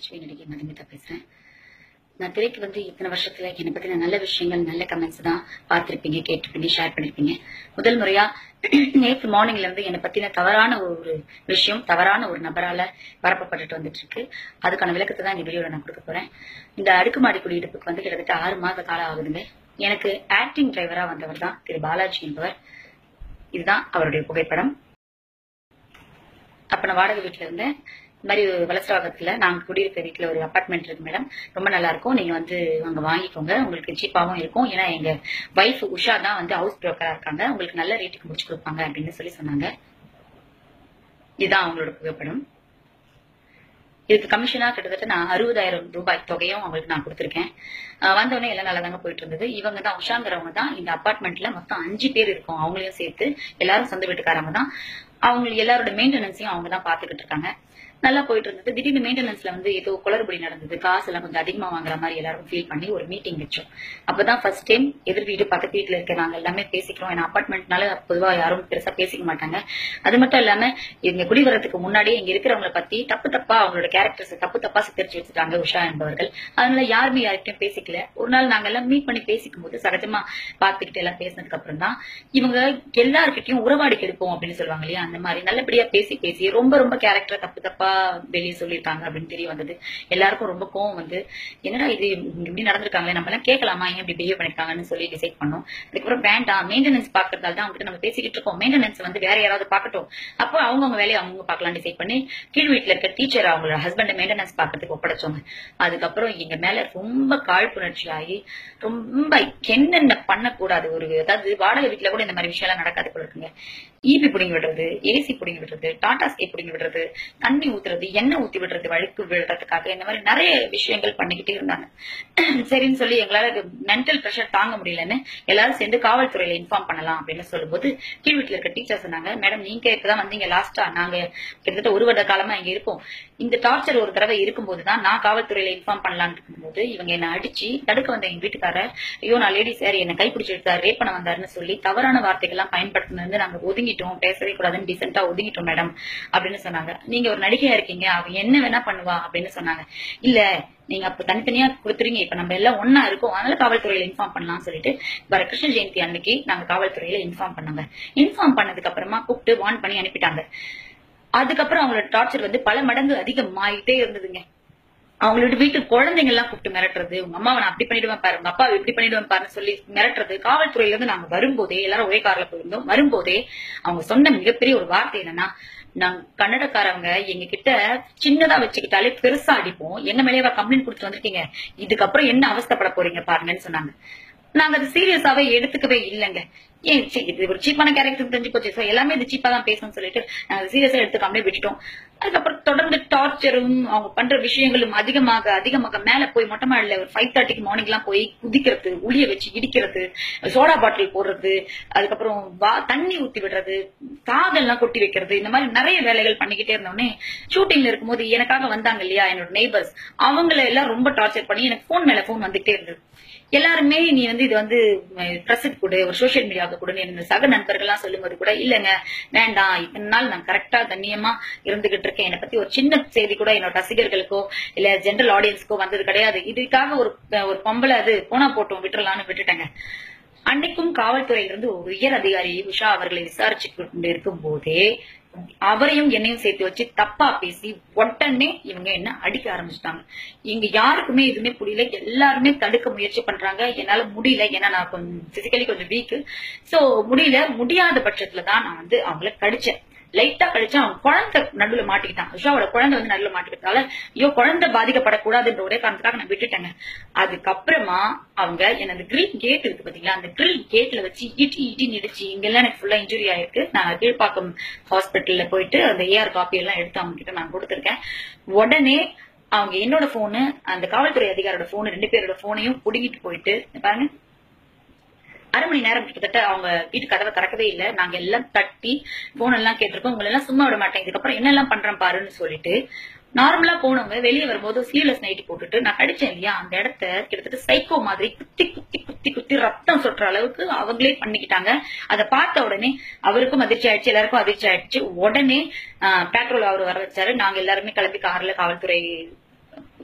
நகைச்சுவை நடிகை மதுமிதா பேசுறேன். நான் திரைக்கு வந்து இத்தனை வருஷத்துல என்னை பத்தின நல்ல விஷயங்கள், நல்ல கமெண்ட்ஸ் தான் பார்த்திருப்பீங்க, கேட்டிருப்பீங்க, ஷேர் பண்ணிருப்பீங்க. முதல் முறையா நேற்று மார்னிங்ல இருந்து என்னை பத்தின தவறான ஒரு விஷயம், தவறான ஒரு நபரால பரப்பப்பட்டுட்டு வந்துட்டு இருக்கு. அதுக்கான விளக்கத்தை தான் இந்த வீடியோல நான் கொடுக்க போறேன். இந்த அடுக்குமாடி குடியிருப்புக்கு வந்து கிட்டத்தட்ட 6 மாத காலம் ஆகுதுங்க. எனக்கு ஆக்டிங் டிரைவரா வந்தவர் தான் திரு பாலாஜி என்பவர். இதுதான் அவருடைய புகைப்படம். அப்ப நான் வாடகை வீட்டுல இருந்தேன். இந்த மாதிரி வலசராகத்துல நாங்க குடியிருக்க வீட்டுல ஒரு அபார்ட்மெண்ட் இருக்கு மேடம், ரொம்ப நல்லா இருக்கும், நீங்க வந்து அங்க வாங்கிக்கோங்க, உங்களுக்கு சீப்பாவும் இருக்கும். ஏன்னா எங்க வைஃப் உஷா தான் வந்து ஹவுஸ் புரோக்கரா இருக்காங்க, உங்களுக்கு நல்ல ரேட்டுக்கு முடிச்சு கொடுப்பாங்க அப்படின்னு சொல்லி சொன்னாங்க. இதுதான் அவங்களோட புகைப்படம். இதுக்கு கமிஷனா கிட்டத்தட்ட நான் 60,000 ரூபாய் தொகையும் அவங்களுக்கு நான் கொடுத்திருக்கேன். வந்தவொடனே எல்லாம் நல்லா தாங்க போயிட்டு இருந்தது. இவங்க தான் உஷாங்கிறவங்க தான் இந்த அபார்ட்மெண்ட்ல மொத்தம் 5 பேர் இருக்கும், அவங்களையும் சேர்த்து எல்லாரும் சொந்த வீட்டுக்காரங்க தான். அவங்க எல்லாரோட மெயின்டெனன்ஸையும் அவங்க தான் பாத்துக்கிட்டு இருக்காங்க. நல்லா போயிட்டு இருந்தது. திடீர்னு மெயின்டெனன்ஸ்ல வந்து ஏதோ குளறுபடி நடந்தது, காசு எல்லாம் கொஞ்சம் அதிகமா வாங்குற மாதிரி எல்லாரும் ஃபீல் பண்ணி ஒரு மீட்டிங் வச்சோம். அப்பதான் ஃபர்ஸ்ட் டைம் எதிர் வீடு பக்கத்து வீட்டுல இருக்க நாங்க எல்லாமே பேசிக்கிறோம். ஏன்னா அபார்ட்மெண்ட்னால பொதுவா யாரும் பெருசா பேசிக்க மாட்டாங்க. அது மட்டும் இல்லாம இவங்க குடிவரத்துக்கு முன்னாடியே இங்க இருக்கிறவங்களை பத்தி தப்பு தப்பா அவங்களோட கேரக்டர்ஸ் தப்பு தப்பா சித்தரிச்சு வச்சுட்டாங்க உஷா என்பவர்கள். அதனால யாருமே யார்கிட்டயும் பேசிக்கல. ஒரு நாள் நாங்க எல்லாம் மீட் பண்ணி பேசிக்கும் போது சகஜமா பாத்துக்கிட்டு எல்லாம் பேசினதுக்கு அப்புறம் தான் இவங்க எல்லார்கிட்டையும் உறவாடி கெடுப்போம் அப்படின்னு சொல்லுவாங்க இல்லையா, அந்த மாதிரி நல்லபடியா பேசி ரொம்ப ரொம்ப கேரக்டர் தப்பு தப்பா வெளியே சொல்லிருக்காங்க அப்படின்னு தெரிய வந்தது. எல்லாருக்கும் ரொம்ப கோவம் வந்து, என்னடா இது இப்படி நடந்திருக்காங்களே, நம்ம எல்லாம் கேட்கலாமா, ஏன் இப்படி பிஹேவ் பண்ணிருக்காங்கன்னு சொல்லி டிசைட் பண்ணோம். அதுக்கப்புறம் வேண்டாம், மெயின்டெனன்ஸ் பாக்குறதால தான் அவங்க நம்ம பேசிக்கிட்டு இருக்கோம், மெயின்டெனன்ஸ் வந்து வேற யாராவது பாக்கட்டும், அப்போ அவங்க வேலையை அவங்க பாக்கலாம் டிசைட் பண்ணி கீழ் வீட்டுல இருக்க டீச்சர் அவங்களோட ஹஸ்பண்ட் மெயின்டெனன்ஸ் பாக்கிறதுக்கு ஒப்படைச்சோங்க. அதுக்கப்புறம் எங்க மேல ரொம்ப காழ்ப்புணர்ச்சி ஆகி ரொம்ப என்னென்ன பண்ணக்கூடாது, ஒரு அதாவது வாடகை வீட்டுல கூட இந்த மாதிரி விஷயம் எல்லாம் நடக்காது போல இருக்குங்க. ஈபி பிடிங்கி விடுறது, ஏசி பிடிங்கி விடுறது, டாடா ஸ்கை பிடிங்கி விடுறது, தண்ணி ஊத்துறது, எண்ணெய் ஊத்தி விடுறது, வழுக்கு விடுறதுக்காக இந்த மாதிரி நிறைய விஷயங்கள் பண்ணிக்கிட்டே இருந்தாங்க. சரின்னு சொல்லி எங்களால மென்டல் பிரஷர் தாங்க முடியலன்னு எல்லாரும் சேர்ந்து காவல்துறையில இன்ஃபார்ம் பண்ணலாம் அப்படின்னு சொல்லும்போது கீழ் வீட்டுல இருக்க டீச்சர் சொன்னாங்க, மேடம் நீங்க இப்பதான் வந்தீங்க லாஸ்டா, நாங்க கிட்டத்தட்ட 1 வருட காலமா இங்க இருப்போம், இந்த டார்ச்சர் ஒரு தடவை இருக்கும்போதுதான் நான் காவல்துறையில இன்ஃபார்ம் பண்ணலான்னு இருக்கும்போது இவங்க என்ன அடிச்சு தடுக்க வந்த எங்க வீட்டுக்காரர், ஐயோ நான் லேடி சார் என்ன கைப்பிடிச்சு எடுத்தார், ரேப் பண்ண வந்தாருன்னு சொல்லி தவறான வார்த்தைகள் எல்லாம் பயன்படுத்தினது நாங்க ஒதுங்கிட்டோம், பேசவே கூடாதுன்னு டீசென்டா ஒதுங்கிட்டோம் மேடம் அப்படின்னு சொன்னாங்க. நீங்க ஒரு நடிகையா இருக்கீங்க, அவ என்ன வேணா பண்ணுவா அப்படின்னு சொன்னாங்க. இல்ல நீங்க அப்ப தனித்தனியா கொடுத்துறீங்க, இப்ப நம்ம எல்லாம் ஒன்னா இருக்கோம், அதனால காவல்துறையில இன்ஃபார்ம் பண்ணலாம் சொல்லிட்டு வர கிருஷ்ண ஜெயந்தி அன்னைக்கு நாங்க காவல்துறையில இன்ஃபார்ம் பண்ணாங்க. இன்ஃபார்ம் பண்ணதுக்கு அப்புறமா கூப்பிட்டு வார்ன் பண்ணி அனுப்பிட்டாங்க. அதுக்கப்புறம் அவங்களோட டார்ச்சர் வந்து பல மடங்கு அதிகமாயிட்டே இருந்ததுங்க. அவங்களோட வீட்டு குழந்தைங்க எல்லாம் கூப்பிட்டு மிரட்டுறது, உங்க அம்மாவை நான் அப்படி பண்ணிடுவேன் பாரு, உங்க அப்பாவை இப்படி பண்ணிடுவேன் பாருன்னு சொல்லி மிரட்டுறது. காவல்துறையில இருந்து நாங்க வரும்போதே எல்லாரும் ஒரே கார்ல போயிருந்தோம். வரும்போதே அவங்க சொன்ன மிகப்பெரிய ஒரு வார்த்தை என்னன்னா, நாங்க கன்னடக்காரவங்க எங்க கிட்ட சின்னதா வச்சுக்கிட்டாலே பெருசா அடிப்போம், எங்க மேலேயே கம்ப்ளைண்ட் கொடுத்து வந்திருக்கீங்க, இதுக்கப்புறம் என்ன அவஸ்தைப்பட போறீங்க பாருங்கன்னு சொன்னாங்க. நாங்க அது சீரியஸாவே எடுத்துக்கவே இல்லைங்க. ஏன் இது ஒரு சீப்பான கேரக்டர் தெரிஞ்சு போச்சு, எல்லாமே இது சீப்பா தான் பேசணும்னு சொல்லிட்டு நாங்க சீரியஸா எடுத்துக்காமலே விட்டுட்டோம். அதுக்கப்புறம் தொடர்ந்து டார்ச்சரும் அவங்க பண்ற விஷயங்களும் அதிகமாக மேல போய் மொட்டை மாடில ஒரு 5:30 மார்னிங் எல்லாம் போய் குதிக்கிறது, உளிய வச்சு இடிக்கிறது, சோடா பாட்டில் போடுறது, அதுக்கப்புறம் தண்ணி ஊத்தி விடுறது, காதெல்லாம் கொட்டி வைக்கிறது, இந்த மாதிரி நிறைய வேலைகள் பண்ணிக்கிட்டே இருந்தோடனே ஷூட்டிங்ல இருக்கும்போது எனக்காக வந்தாங்க இல்லையா என்னோட நெய்பர்ஸ், அவங்கள எல்லாம் ரொம்ப டார்ச்சர் பண்ணி எனக்கு போன் மேல போன் வந்துட்டே இருந்தது. எல்லாருமே நீ வந்து இது வந்து பிரஸுக்கு கூட ஒரு சோசியல் மீடியாவுக்கு கூட என்னோட சக நண்பர்கள்லாம் சொல்லும்போது கூட இல்லங்க வேண்டாம், இத்தனை நாள் நான் கரெக்டா கண்ணியமா இருந்துகிட்டு இருக்கேன், என்னை பத்தி ஒரு சின்ன செய்தி கூட என்னோட ரசிகர்களுக்கோ இல்ல ஜெனரல் ஆடியன்ஸ்க்கோ வந்தது கிடையாது, இதுக்காக ஒரு பொம்பளை அது போனா போட்டோம் விட்டுறலான்னு விட்டுட்டேங்க. அன்னைக்கும் காவல்துறையிலிருந்து ஒரு உயர் அதிகாரி உஷா அவர்களை விசாரிச்சு கொண்டு இருக்கும் போதே அவரையும் என்னையும் சேர்த்து வச்சு தப்பா பேசி உடனே இவங்க என்ன அடிக்க ஆரம்பிச்சிட்டாங்க. இங்க யாருக்குமே எதுவுமே புரியல, எல்லாருமே தடுக்க முயற்சி பண்றாங்க, என்னால முடியல, ஏன்னா நான் கொஞ்சம் பிசிக்கலி கொஞ்சம் வீக். சோ முடியாத பட்சத்துலதான் நான் வந்து அவங்கள கடிச்சேன். லைட்டா கழிச்சா அவங்க குழந்தை நடுவுல மாட்டிக்கிட்டான். உஷாவோட குழந்தை வந்து நடுவுல மாட்டிக்கிட்டால ஐயோ குழந்தை பாதிக்கப்படக்கூடாதுன்ற ஒரே காரணத்துக்காக நான் விட்டுட்டேங்க. அதுக்கப்புறமா அவங்க என்ன அந்த கிரில் கேட் இருக்கு பாத்தீங்களா, அந்த கிரில் கேட்ல வச்சு இடி நிடிச்சு இங்கெல்லாம் எனக்கு ஃபுல்லா இன்ஜுரி ஆயிருக்கு. நான் கீழ்பாக்கம் ஹாஸ்பிட்டல்ல போயிட்டு அந்த ஏஆர் காப்பி எல்லாம் எடுத்து அவங்க கிட்ட நான் கொடுத்திருக்கேன். உடனே அவங்க என்னோட போனு, அந்த காவல்துறை அதிகாரோட போனு, 2 பேரோட போனையும் புடுங்கிட்டு போயிட்டு பாருங்க, 1/2 மணி நேரம் கிட்டத்தட்ட அவங்க வீட்டு கதவை திறக்கவே இல்லை. நாங்க எல்லாம் தட்டி போன் எல்லாம் கேட்டிருக்கோம், உங்களை எல்லாம் சும்மா விட மாட்டேன், இதுக்கப்புறம் என்னெல்லாம் பண்றேன் பாருன்னு சொல்லிட்டு நார்மலா போனவங்க வெளியே வரும்போது ஸ்லீவ்லெஸ் நைட்டி போட்டுட்டு நான் கடிச்சேன் இல்லையா அந்த இடத்த கிட்டத்தட்ட சைக்கோ மாதிரி குத்தி ரத்தம் சொட்டுற அளவுக்கு அவங்களே பண்ணிக்கிட்டாங்க. அதை பார்த்த உடனே அவருக்கும் அதிர்ச்சி ஆயிடுச்சு, எல்லாருக்கும் அதிர்ச்சி ஆயிடுச்சு. உடனே பெட்ரோல் அவர் வர வச்சாரு. நாங்க எல்லாருமே கிளம்பி கார்ல காவல்துறை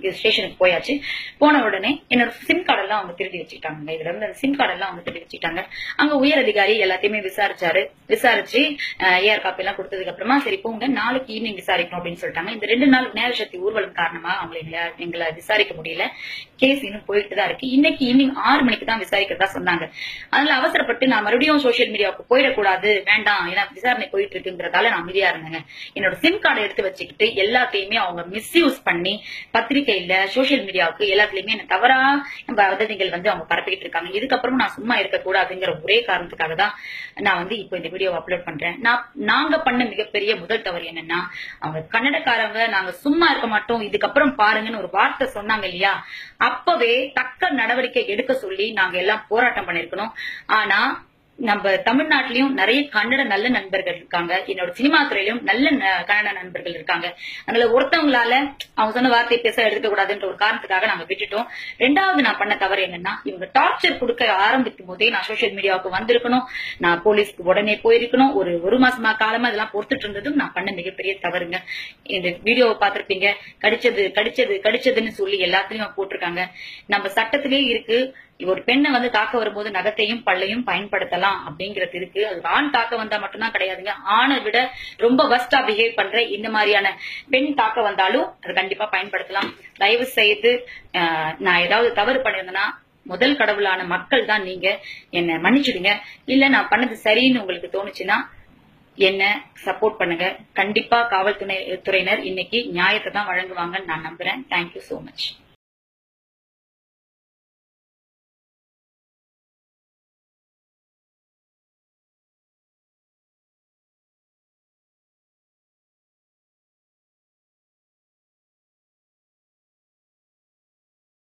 ஸ்டேஷனுக்கு போயாச்சு. போன உடனே என்னோட சிம் கார்டு எல்லாம் அவங்க திருடி வச்சுட்டாங்க. இதுல இருந்து சிம் கார்டு எல்லாம் அவங்க திருடி வச்சுட்டாங்க. அங்க உயர் அதிகாரி எல்லாத்தையுமே விசாரிச்சு ஏஆர் காப்பி எல்லாம் கொடுத்ததுக்கு அப்புறமா சரி போங்க நாளைக்கு ஈவினிங் விசாரிக்கணும் அப்படின்னு சொல்லிட்டாங்க. இந்த 2 நாள் நேர சக்தி ஊர்வலம் காரணமா எங்களை விசாரிக்க முடியல. கேஸ் இன்னும் போயிட்டு தான் இருக்கு. இன்னைக்கு ஈவினிங் 6 மணிக்கு தான் விசாரிக்கிறதா சொன்னாங்க. அதனால அவசரப்பட்டு நான் மறுபடியும் சோசியல் மீடியாவுக்கு போயிடக்கூடாது, வேண்டாம், ஏன்னா விசாரணை போயிட்டு இருக்குங்கிறதால நான் அமைதியா இருந்தேங்க. என்னோட சிம் கார்டை எடுத்து வச்சுக்கிட்டு எல்லாத்தையுமே அவங்க மிஸ்யூஸ் பண்ணி பத்திரிகையில சோசியல் மீடியாவுக்கு எல்லாத்துலயுமே என்ன தவறா வதந்திகள் அவங்க பரப்பிக்கிட்டு இருக்காங்க. இதுக்கப்புறம் நான் சும்மா இருக்கக்கூடாதுங்கிற ஒரே காரணத்துக்காக தான் நான் இப்போ இந்த வீடியோ அப்லோட் பண்றேன். நாங்க பண்ண மிகப்பெரிய முதல் தவறு என்னன்னா, அவங்க கன்னடக்காரங்க நாங்க சும்மா இருக்க மாட்டோம், இதுக்கப்புறம் பாருங்கன்னு ஒரு வார்த்தை சொன்னாங்க இல்லையா, அப்பவே தக்க நடவடிக்கை எடுக்க சொல்லி நாங்க எல்லாம் போராட்டம் பண்ணிருக்கணும். ஆனா நம்ம தமிழ்நாட்டிலயும் நிறைய கன்னட நல்ல நண்பர்கள் இருக்காங்க, என்னோட சினிமா துறையிலும் நல்ல கன்னட நண்பர்கள் இருக்காங்க. அதனால ஒருத்தவங்களால அவங்க சொன்ன வார்த்தையை பேச எடுக்க கூடாதுன்ற ஒரு காரணத்துக்காக நாங்க விட்டுட்டோம். 2வது நான் பண்ண தவறு என்னன்னா, இவங்க டார்ச்சர் கொடுக்க ஆரம்பிக்கும் போதே நான் சோசியல் மீடியாவுக்கு வந்திருக்கணும், நான் போலீஸ்க்கு உடனே போயிருக்கணும். ஒரு மாசமா காலமா இதெல்லாம் பொறுத்துட்டு இருந்ததும் நான் பண்ண மிகப்பெரிய தவறுங்க. இந்த வீடியோவை பார்த்திருப்பீங்க, கடிச்சதுன்னு சொல்லி எல்லாத்துலயும் போட்டிருக்காங்க. நம்ம சட்டத்திலேயே இருக்கு, ஒரு பெண்ணை தாக்க வரும்போது நகத்தையும் பல்லையும் பயன்படுத்தலாம் அப்படிங்கிறது இருக்கு. அது ஆண் தாக்க வந்தா மட்டும்தான் கிடையாதுங்க. ஆணை விட ரொம்ப வஸ்டா பிஹேவ் பண்ற இந்த மாதிரியான பெண் தாக்க வந்தாலும் அது கண்டிப்பா பயன்படுத்தலாம். தயவு செய்து நான் ஏதாவது தவறு பண்ணிருந்தேன்னா முதல் கடவுளான மக்கள் தான் நீங்க, என்ன மன்னிச்சுடுங்க. இல்ல நான் பண்ணது சரின்னு உங்களுக்கு தோணுச்சுன்னா என்ன சப்போர்ட் பண்ணுங்க. கண்டிப்பா காவல்துறையினர் இன்னைக்கு நியாயத்தை தான் வழங்குவாங்கன்னு நான் நம்புறேன். Thank you so much.